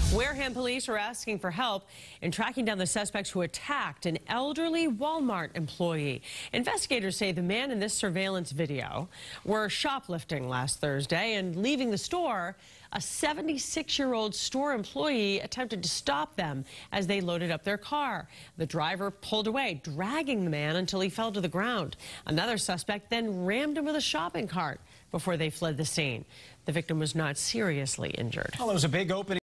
Wareham police are asking for help in tracking down the suspects who attacked an elderly Walmart employee. Investigators say the man in this surveillance video were shoplifting last Thursday and leaving the store. A 76-year-old store employee attempted to stop them as they loaded up their car. The driver pulled away, dragging the man until he fell to the ground. Another suspect then rammed him with a shopping cart before they fled the scene. The victim was not seriously injured. Well, it was a big opening.